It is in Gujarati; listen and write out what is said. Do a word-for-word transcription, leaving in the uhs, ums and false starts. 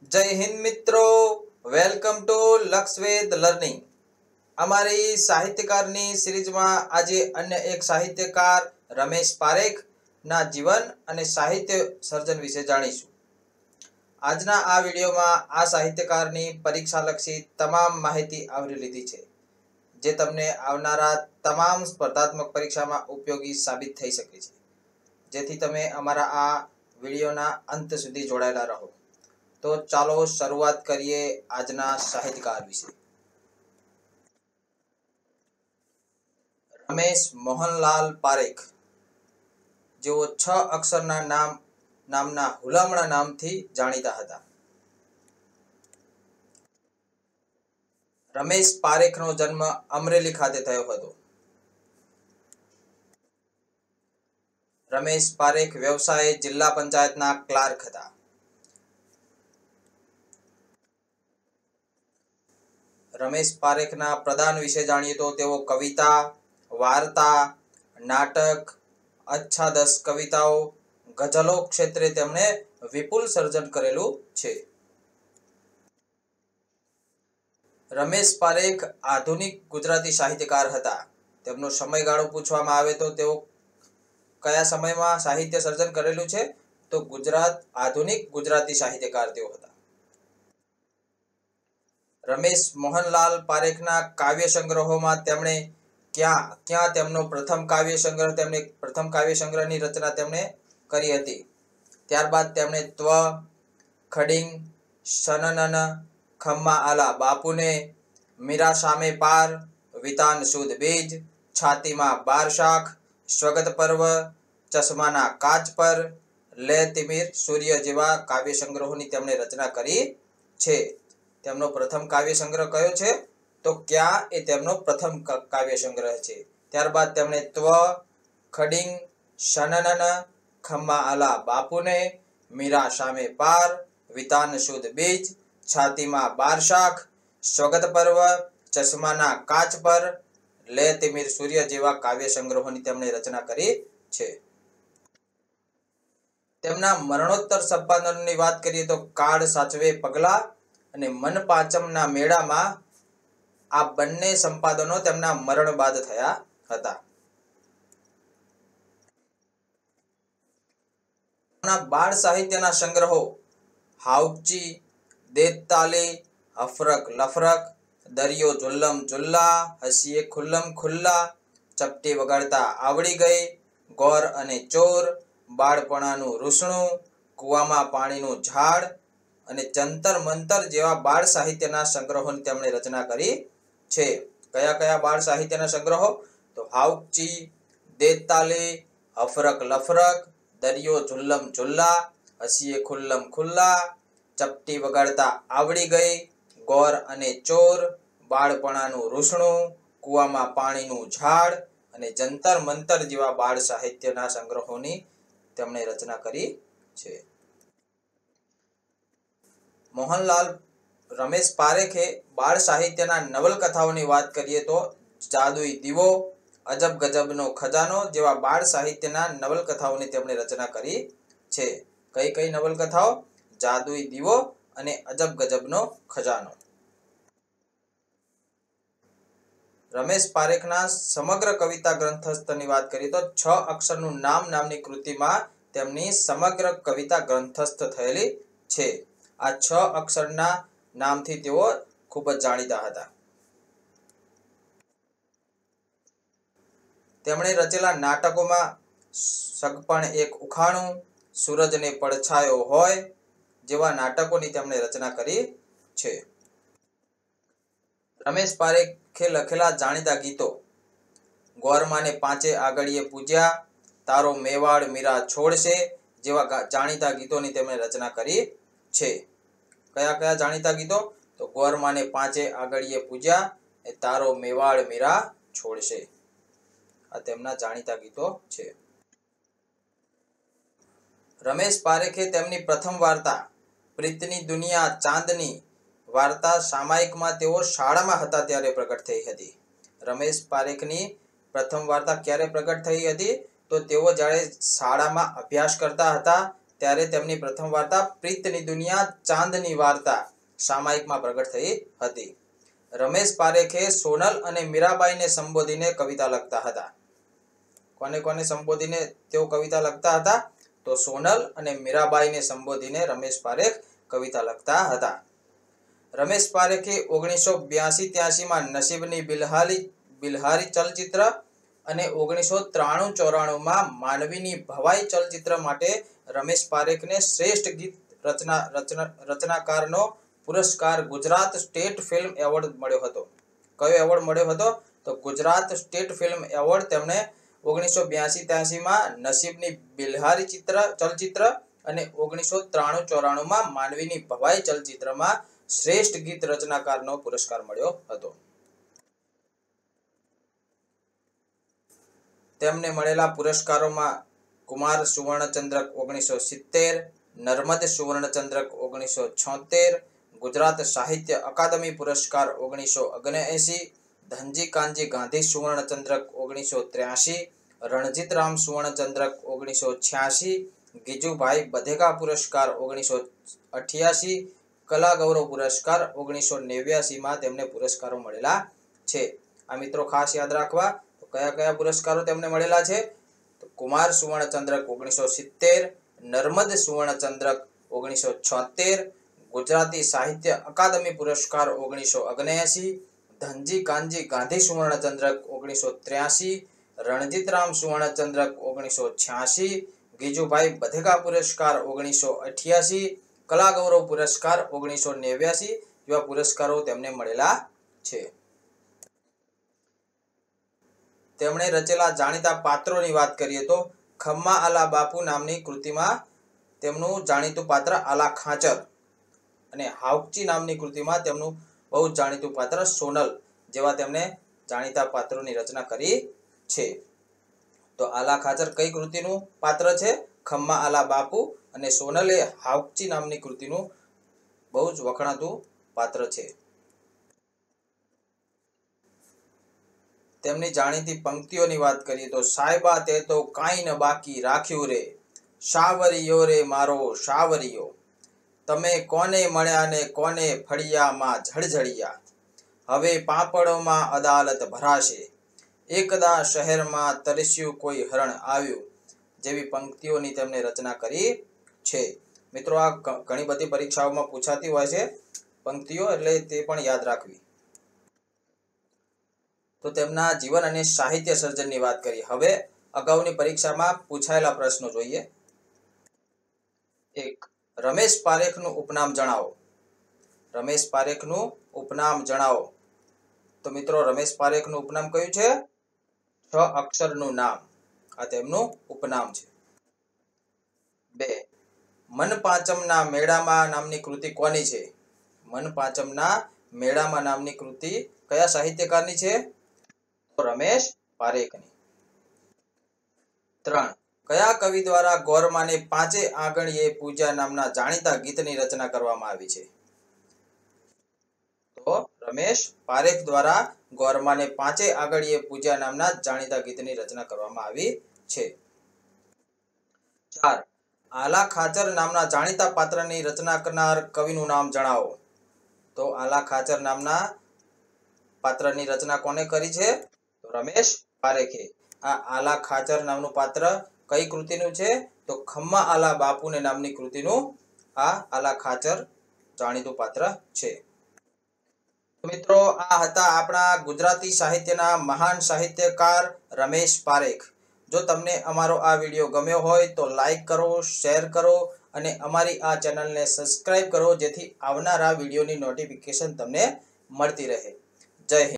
जय हिंद मित्रों, वेलकम टू लक्ष्यवेध लर्निंग। अमारी साहित्यकारनी सीरीजमां आजे अन्य एक साहित्यकार रमेश पारेख ना जीवन अने साहित्य सर्जन विषे जाणीशुं। आजना आ विडियोमां आ साहित्यकारनी परीक्षालक्षी तमाम माहिती आवरी लीधी छे, जे तमने आवनारा तमाम स्पर्धात्मक परीक्षामां उपयोगी साबित थई शके छे। जेथी तमे अमारा आ विडियोना अंत सुधी जोडायेला रहो। तो चालो शुरुआत करिए आजना साहित्यकार विषे। रमेश मोहनलाल पारेख, जेओ छ अक्षरना नाम नामना हुलामणा नामथी जाणीता हता। रमेश पारेखनो जन्म अमरेली खाते थयो हतो। रमेश पारेख व्यवसाय जिल्ला पंचायतना क्लार्क हता। रमेश पारेखना प्रदान विषे जाणीए तो तेओ कविता, वार्ता, नाटक, अच्छा दस कविताओं, गजलो क्षेत्रे तेमणे विपुल सर्जन करेलू छे। रमेश पारेख आधुनिक गुजराती साहित्यकार हता। तेमनो समयगाळो पूछवामां आवे तो तेओ कया समयमां साहित्य सर्जन करेलू छे तो गुजरात आधुनिक गुजराती साहित्यकार तेओ हता। रमेश मोहनलाल पारेखना काव्य संग्रहोमां तेमणे क्या क्या तेमनो प्रथम काव्य संग्रह तेमणे प्रथम काव्य संग्रहनी रचना तेमणे करी हती। त्यारबाद तेमणे त्व, खडिंग, शननन, खम्मा आला बापूने, मीरा सामे पार, वितान सुद बीज, छातीमां बार शाख, स्वगत पर्व, चश्माना काच पर, ले तिमिर सूर्य जेवा काव्य संग्रहोनी तेमणे रचना करी छे। तेमनो प्रथम काव्य संग्रह कयो छे तो क्या ए तेमनो प्रथम काव्य संग्रह छे। त्यारबाद तेमणे त्व, खडिंग, शननन, खम्मा आला बापूने, मीरा सामे पार, वितान सुद बीज, छातीमां बार शाख, स्वगत पर्व, चश्माना काच पर, ले तिमिर सूर्य जेवा काव्य संग्रहोनी तेमणे रचना करी छे। तेमना मरणोत्तर संपादनोनी वात करीए तो काळ साचवे पगला અને મન પાંચમના મેળામાં આ બંને સંપાદનો તેમના મરણ બાદ થયા હતા। બાળ સાહિત્યના સંગ્રહો હાઉચી, દેતાલી, હફરક લફરક, દરિયો જુલ્લમ જુલ્લા, હસીએ ખુલ્લમ ખુલ્લા, ચપટી વગાડતા આવડી ગઈ, ગોર અને ચોર, બાળપણાનું રૂસણું, કુવામાં પાણીનું ઝાડ અને જંતર મંતર જેવા બાળ સાહિત્યના સંગ્રહોની તેમણે રચના કરી છે। કયા કયા બાળ સાહિત્યના સંગ્રહો તો હાઉચી, દેતાલી, હફરક લફરક, દરિયો ઝુલ્લમ ઝુલ્લા, હસીએ ખુલ્લમ ખુલ્લા, ચપટી વગાડતા આવડી ગઈ, ગોર અને ચોર, બાળપણાનું રૂસણું, કુવામાં પાણીનું ઝાડ અને જંતર મંતર જેવા બાળ સાહિત્યના સંગ્રહોની તેમણે રચના કરી છે। मोहनलाल रमेश पारेखे बाळ साहित्यना नवलकथाओनी वात करीए तो जादुई दीवो, अजब गजबनो खजानो जेवा बाळ साहित्यना नवलकथाओनी तेमणे रचना करी छे। कई कई नवलकथाओ जादुई दीवो अने अजब गजबनो खजानो। रमेश पारेखना समग्र कविता ग्रंथस्थनी वात करीए तो छ अक्षरनुं नाम नामनी कृतिमां तेमनी समग्र कविता ग्रंथस्थ थयेली छे। आ छ अक्षरना नामथी तेओ खूब ज जाणीता हता। तेमणे रचेला नाटकोमां सगपण एक उखाणुं, सूरजने પડછાયો होय जेवा नाटकोनी तेमणे रचना करी छे। रमेश पारेखे लखेला जाणीता गीतो गोरमाने पांचे आगळीए पूज्या, तारो मेवाड़ मीरा छोड़शे जेवा जाणीता गीतोनी तेमणे रचना करी छे। कया कया जाणीता गीतो तो गोरमाने पांचे आगळीए पूज्या, तारो मेवाड़ मीरा छोड़शे आ तेमना जाणीता गीतो छे। रमेश पारेखे तेमनी प्रथम वार्ता प्रीतनी दुनिया चांदनी वार्ता सामायिकमां तेओ शाळामां हता त्यारे प्रकट थई हती। रमेश पारेखनी प्रथम वार्ता क्यारे प्रकट थई हती तो तेओ ज्यारे शाळामां अभ्यास करता हता ત્યારે તેમની પ્રથમ વાર્તા પ્રીતની દુનિયા ચાંદની વાર્તા સામાયિકમાં પ્રગટ થઈ હતી. રમેશ પારેખે સોનલ અને મીરાબાઈને સંબોધીને કવિતા લખતા હતા. કોને કોને સંબોધીને તેઓ કવિતા લખતા હતા? તો સોનલ અને મીરાબાઈને સંબોધીને રમેશ પારેખ કવિતા લખતા હતા. રમેશ પારેખે ઓગણીસો બ્યાસી ત્યાસી માં નસીબની બિલહારી બિલહારી ચલચિત્ર અને ઓગણીસો ત્રાણું ચોરાણું માં માનવીની ભવાઈ ચલચિત્ર માટે રમેશ પારેખને શ્રેષ્ઠ ગીત રચના રચનાકારનો પુરસ્કાર ગુજરાત સ્ટેટ ફિલ્મ એવોર્ડ મળ્યો હતો. કયો એવોર્ડ મળ્યો હતો? તો ગુજરાત સ્ટેટ ફિલ્મ એવોર્ડ તેમને ઓગણીસો બ્યાસી ત્યાસી માં નસીબની બિલહારી ચિત્ર ચલચિત્ર અને ઓગણીસો ત્રાણું ચોરાણું માં માનવીની ભવાઈ ચલચિત્રમાં શ્રેષ્ઠ ગીત રચનાકારનો પુરસ્કાર મળ્યો હતો. તેમને મળેલા પુરસ્કારોમાં કુમાર સુવર્ણચંદ્રક ઓગણીસો સિત્તેર, નર્મદ સુવર્ણચંદ્રક ઓગણીસો છોતેર, ગુજરાત સાહિત્ય અકાદમી પુરસ્કાર ઓગણીસો ઓગણએંસી, ધનજી કાનજી ગાંધી સુવર્ણચંદ્રક ઓગણીસો ત્ર્યાસી, રણજીતરામ સુવર્ણચંદ્રક ઓગણીસો છ્યાસી, ગીજુભાઈ બધેકા પુરસ્કાર ઓગણીસો અઠ્યાસી, કલા ગૌરવ પુરસ્કાર ઓગણીસો નેવ્યાસી માં તેમને પુરસ્કારો મળેલા છે. આ મિત્રો ખાસ યાદ રાખવા. તો કયા કયા પુરસ્કારો તેમને મળેલા છે? તો કુમાર સુવર્ણચંદ્રક ઓગણીસો સિત્તેર, નર્મદ સુવર્ણચંદ્રક ઓગણીસો છોતેર, ગુજરાતી સાહિત્ય અકાદમી પુરસ્કાર ઓગણીસો ઓગણએંસી, ધનજી કાનજી ગાંધી સુવર્ણચંદ્રક ઓગણીસો ત્ર્યાસી, રણજીતરામ સુવર્ણચંદ્રક ઓગણીસો છ્યાસી, ગીજુભાઈ બધેકા પુરસ્કાર ઓગણીસો અઠ્યાસી, કલા ગૌરવ પુરસ્કાર ઓગણીસો નેવ્યાસી જેવા પુરસ્કારો તેમને મળેલા છે. તેમણે રચેલા જાણીતા પાત્રોની વાત કરીએ તો ખમ્મા આલા બાપુ નામની કૃતિમાં તેમનું જાણીતું પાત્ર આલા ખાચર અને હાઉકચી નામની કૃતિમાં તેમનું બહુ જાણીતું પાત્ર સોનલ જેવા તેમણે જાણીતા પાત્રોની રચના કરી છે. તો આલા ખાચર કઈ કૃતિનું પાત્ર છે? ખમ્મા આલા બાપુ. અને સોનલ એ હાઉકચી નામની કૃતિનું બહુ જ વખણાતું પાત્ર છે. તેમની જાણીતી પંક્તિઓની વાત કરીએ તો સાહેબા તે તો કાંઈ ન બાકી રાખ્યું રે, શાવરિયો રે મારો શાવરિયો, તમે કોને મળ્યા ને કોને ફળિયામાં ઝળઝળિયા, હવે પાપડોમાં અદાલત ભરાશે, એકદા શહેરમાં તરસ્યું કોઈ હરણ આવ્યું જેવી પંક્તિઓની તેમણે રચના કરી છે. મિત્રો આ ઘણી બધી પરીક્ષાઓમાં પૂછાતી હોય છે પંક્તિઓ, એટલે તે પણ યાદ રાખવી. તો તેમના જીવન અને સાહિત્ય સર્જનની વાત કરી. હવે અગાઉની પરીક્ષામાં પૂછાયેલા પ્રશ્નો જોઈએ. એક, રમેશ પારેખનું ઉપનામ જણાવો. રમેશ પારેખનું ઉપનામ જણાવો. તો મિત્રો રમેશ પારેખનું ઉપનામ કયું છે? છ અક્ષરનું નામ. આ તેમનું ઉપનામ છે. બે, મન પાંચમના મેળામાં નામની કૃતિ કોની છે? મન પાંચમના મેળામાં નામની કૃતિ કયા સાહિત્યકારની છે? તો રમેશ પારેખની. ત્રણ, કયા કવિ દ્વારા ગોરમાને પાંચે આંગળીએ પૂજા નામના જાણીતા ગીતની રચના કરવામાં આવી છે? તો રમેશ પારેખ દ્વારા ગોરમાને પાંચે આંગળીએ પૂજા નામના જાણીતા ગીતની રચના કરવામાં આવી છે. ચાર, આલા ખાચર નામના જાણીતા પાત્રની રચના કરનાર કવિનું નામ જણાવો. તો આલા ખાચર નામના પાત્રની રચના કોને કરી છે? તો રમેશ પારેખે. આ આલા ખાચર નામનું પાત્ર કઈ કૃતિનું છે? તો ખમ્મા આલા બાપુને નામની કૃતિનું આ આલા ખાચર જાણીતું પાત્ર છે. મિત્રો આ હતા આપણા ગુજરાતી સાહિત્યના મહાન સાહિત્યકાર રમેશ પારેખ. જો તમને અમારો આ વિડીયો ગમ્યો હોય તો લાઈક કરો, શેર કરો અને અમારી આ ચેનલને સબસ્ક્રાઇબ કરો, જેથી આવનારા વિડીયોની નોટિફિકેશન તમને મળતી રહે. જય હિન્દ.